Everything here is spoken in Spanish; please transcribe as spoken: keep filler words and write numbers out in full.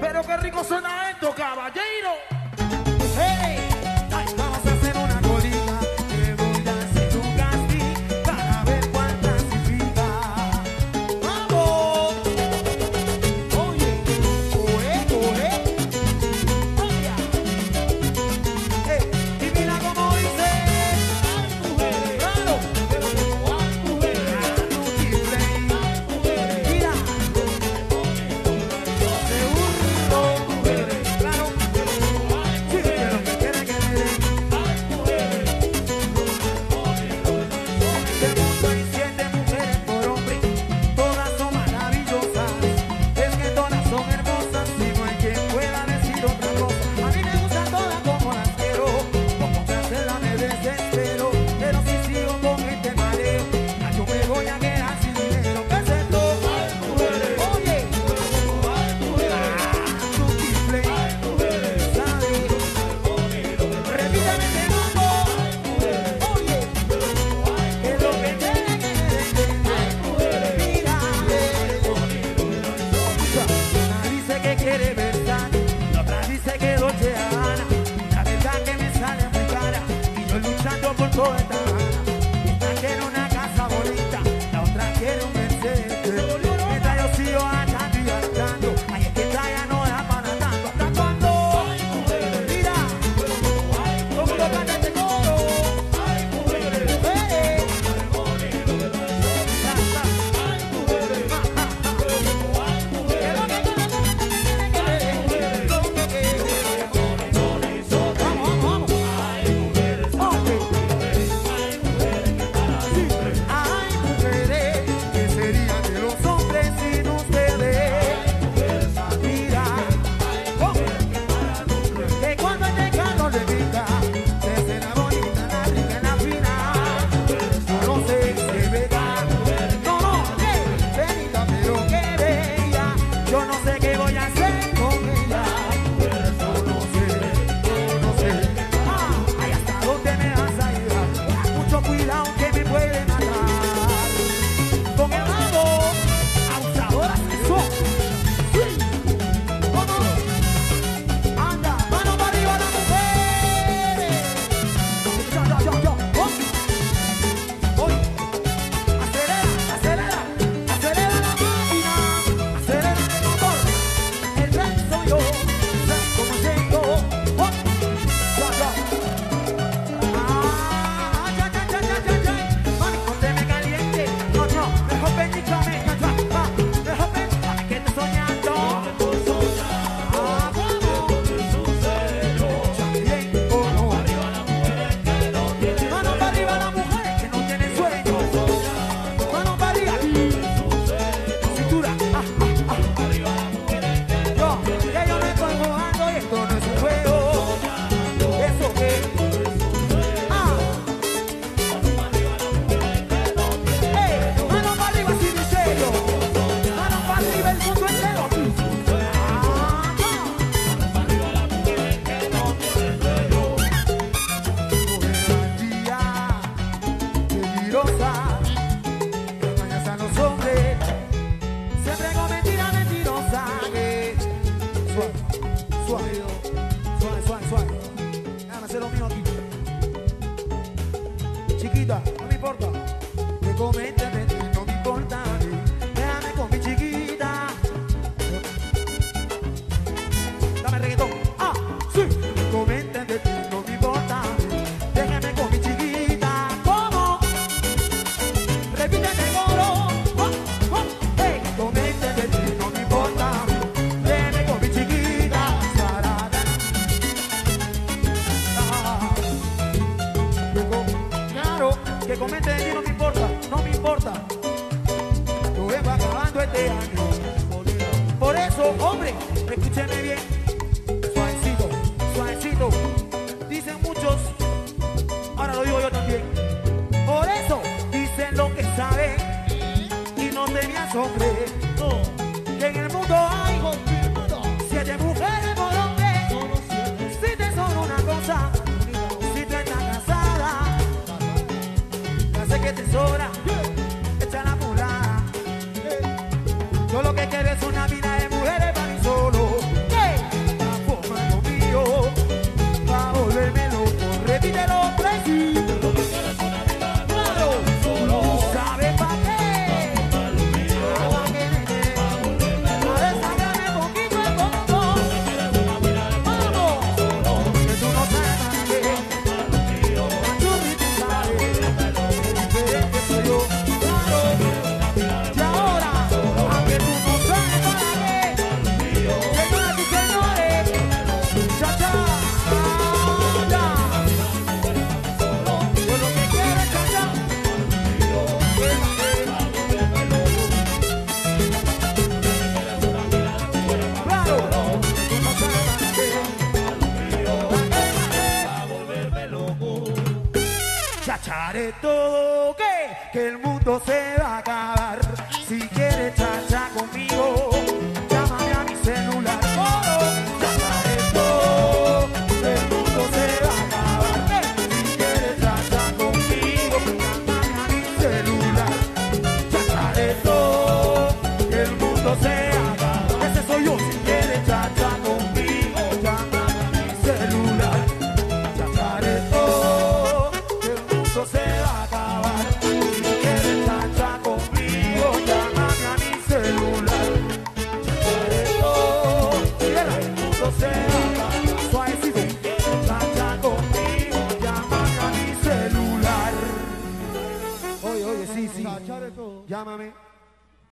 Pero qué rico suena esto, caballero. Hey, ay, vamos a hacer una colita. Te voy a hacer un casting para ver cuál clasifica. ¡Vamos! Oye, oye, oye. Oye. Hey, y mira cómo dice. Ay, mujeres, claro. Pero como hay mujeres. Ay, mujeres. Mira. Seguro, mujeres. Claro. Sí, pero que quiere que le den. Ay, mujeres. Este mundo hay siete mujeres por hombre. Todas son maravillosas. Es que todas son hermosas. Y no hay quien pueda decir otra cosa. A mí me gustan todas como las quiero. Como cancelas me desespero. Pero si sigo con este mareo, ya yo me voy a quedar sin dinero. ¿Qué es esto? Ay, mujeres. Oye. Ay, mujeres. Ah, tu chifle. Ay, mujeres. ¿Sabes? Repítame este mambo. Ay, mujeres. Oye. Que lo que tiene que ver. Ay, mujeres. Mira. Una dice que quiere verdad, la otra dice que Dolce Gabbana. La verdad que me sale muy cara y yo luchando por toda esta gana. Una quiere una casa bonita, la otra quiere un Mercedes. Mientras yo sigo andando y andando, ay, es que esta ya no da para tanto. ¿Hasta cuándo? Mira, todo el mundo canta este coro. Ay, mujeres, mujeres. Ya está. Ay, mujeres. Que lo que tiene que ver, lo que quiere. Vamos, vamos, vamos. Ok. Ay, mujeres, ¿qué sería de los hombres sin ustedes? Mira, oh, que cuando este carro le pica, se escena bonita, la rica en la final. Yo no sé si es verdad, no, no, que bonita, pero que bella. Yo no sé qué voy a hacer con ella. Yo no sé, yo no sé. Ah, ay, hasta dónde me vas a llevar. Mucho cuidado que me puede matar. Con el mago, abusadoras que son. Sí. ¿Cómo? Anda, mano para arriba las mujeres. Yo, yo, yo, yo. Oh. Oye, acelera, acelera, acelera la máquina, acelera el motor. El tren soy yo, ¿sabes cómo siento? Oh. Ya, ya. Ah, ya, ya, ya, ya, ya, ya. Mami, no te me caliente. No, no, mejor peníchame. Ya, ya, va. Mejor peníchame que estoy soñando. Ah, vamos. Ya, bien, o no. Mano para arriba las mujeres que no tienen sueño. Mano para arriba. Cintura. Ah, ah, ah. Yo, que yo me estoy jugando y esto no es un juego. Eso que. Ah. Ey, mano para arriba sin misterio. Mano para arriba el mundo entero. Ah, mentirosa, que engañas a los hombres. Siempre con mentira mentirosa. Que suave, suave, suave, suave, suave. Déjame hacer lo mío aquí. Chiquita, no me importa. Que comenten de ti, no me importa. Déjame con mi chiquita. Dame reggaetón. Ah, sí. Que comenten de ti, no me importa. Déjame con mi chiquita. ¿Cómo? Repíteme coro. Oh, oh. Hey, que comenten de ti, no me importa. Déjame con mi chiquita. Sarada. Ah. Que com- Claro, que comenten de ti no me importa, no me importa. Yo vengo acabando este año. Por eso, hombre, escúcheme bien. Suavecito, suavecito. Dicen muchos, ahora lo digo yo también. Por eso, dicen lo que saben y no te me asombre. Que en el mundo hay siete mujeres por hombre. Si te son una cosa, si tú estás casada, ya sé que te sobra, echa la mula. Yo lo que quiero es una vida de mujeres para mí solo. de todo, que, que el mundo se va a acabar.